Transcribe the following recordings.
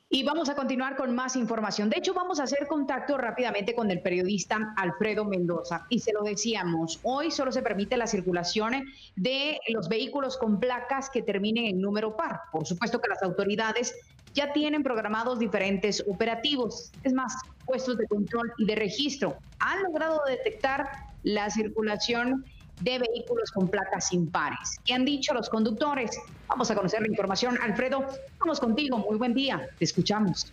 Y vamos a continuar con más información. De hecho, vamos a hacer contacto rápidamente con el periodista Alfredo Mendoza. Y se lo decíamos, hoy solo se permite la circulación de los vehículos con placas que terminen en número par. Por supuesto que las autoridades ya tienen programados diferentes operativos. Es más, puestos de control y de registro han logrado detectar la circulación de vehículos con placas impares. ¿Qué han dicho los conductores? Vamos a conocer la información. Alfredo, vamos contigo. Muy buen día. Te escuchamos.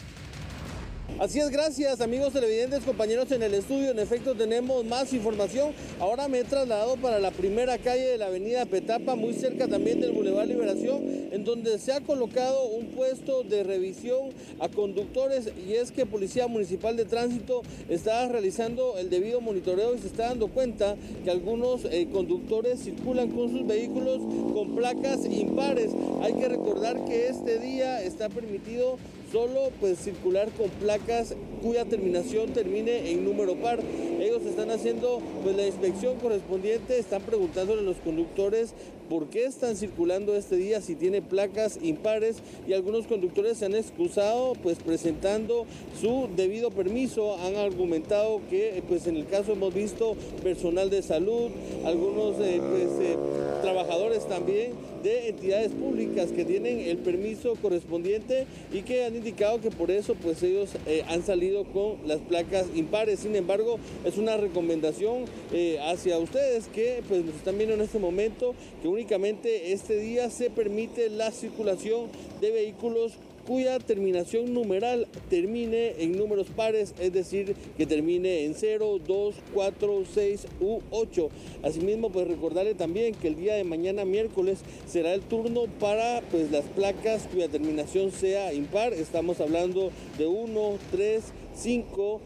Así es, gracias amigos televidentes, compañeros en el estudio. En efecto tenemos más información. Ahora me he trasladado para la primera calle de la avenida Petapa, muy cerca también del Boulevard Liberación, en donde se ha colocado un puesto de revisión a conductores, y es que Policía Municipal de Tránsito está realizando el debido monitoreo y se está dando cuenta que algunos conductores circulan con sus vehículos con placas impares. Hay que recordar que este día está permitido solo circular con placas cuya terminación termine en número par. Ellos están haciendo la inspección correspondiente, están preguntándole a los conductores por qué están circulando este día si tiene placas impares, y algunos conductores se han excusado presentando su debido permiso. Han argumentado que en el caso hemos visto personal de salud, algunos trabajadores también de entidades públicas que tienen el permiso correspondiente y que han indicado que por eso ellos han salido con las placas impares. Sin embargo, es una recomendación hacia ustedes que nos están viendo en este momento, que únicamente este día se permite la circulación de vehículos cuya terminación numeral termine en números pares, es decir, que termine en 0, 2, 4, 6 u 8. Asimismo, recordarle también que el día de mañana, miércoles, será el turno para las placas cuya terminación sea impar. Estamos hablando de 1, 3, 5,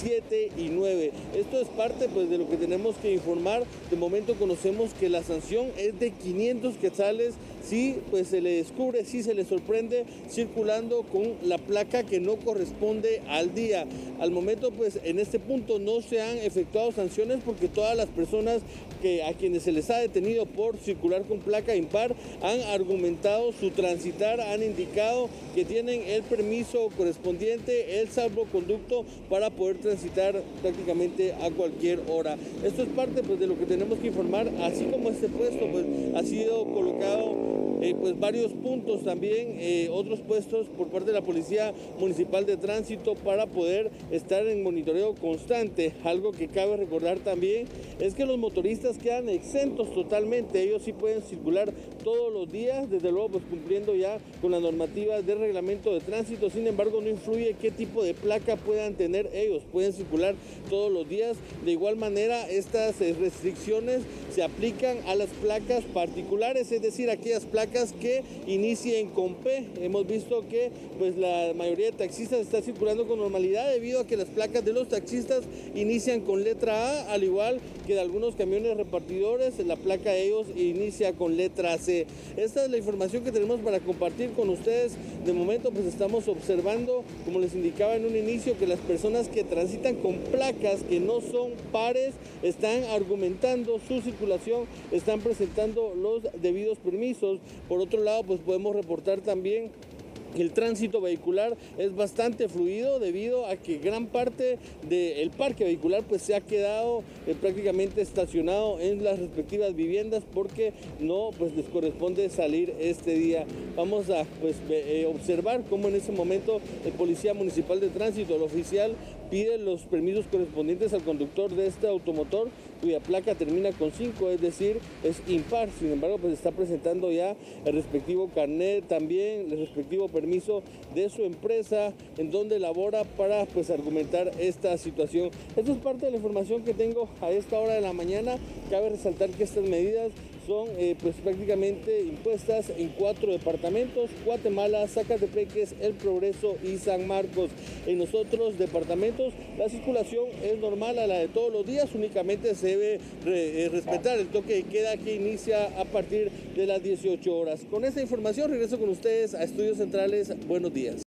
7 y 9. Esto es parte de lo que tenemos que informar. De momento conocemos que la sanción es de 500 quetzales si se le descubre, si se le sorprende circulando con la placa que no corresponde al día. Al momento en este punto no se han efectuado sanciones, porque todas las personas a quienes se les ha detenido por circular con placa impar han argumentado su transitar, han indicado que tienen el permiso correspondiente, el salvoconducto para poder transitar prácticamente a cualquier hora. Esto es parte de lo que tenemos que informar. Así como este puesto ha sido colocado varios puntos también, otros puestos por parte de la Policía Municipal de Tránsito para poder estar en monitoreo constante. Algo que cabe recordar también es que los motoristas quedan exentos totalmente. Ellos sí pueden circular todos los días, desde luego cumpliendo ya con las normativas del reglamento de tránsito. Sin embargo, no influye qué tipo de placa puedan tener ellos, pueden circular todos los días. De igual manera, estas restricciones se aplican a las placas particulares, es decir, aquellas placas que inicien con P. Hemos visto que la mayoría de taxistas está circulando con normalidad, debido a que las placas de los taxistas inician con letra A, al igual que de algunos camiones repartidores, la placa de ellos inicia con letra C. Esta es la información que tenemos para compartir con ustedes. De momento estamos observando, como les indicaba en un inicio, que las personas que transitan con placas que no son pares están argumentando su circulación, están presentando los debidos permisos. Por otro lado, podemos reportar también el tránsito vehicular es bastante fluido, debido a que gran parte del parque vehicular se ha quedado prácticamente estacionado en las respectivas viviendas, porque no les corresponde salir este día. Vamos a observar cómo en ese momento el Policía Municipal de Tránsito, el oficial, pide los permisos correspondientes al conductor de este automotor cuya placa termina con 5, es decir, es impar. Sin embargo, está presentando ya el respectivo carnet, también el respectivo permiso de su empresa en donde labora, para argumentar esta situación. Esto es parte de la información que tengo a esta hora de la mañana. Cabe resaltar que estas medidas son prácticamente impuestas en 4 departamentos: Guatemala, Zacatepeques, El Progreso y San Marcos. En los otros departamentos la circulación es normal a la de todos los días, únicamente se debe respetar el toque de queda, que inicia a partir de las 18 horas. Con esta información regreso con ustedes a Estudios Centrales. Buenos días.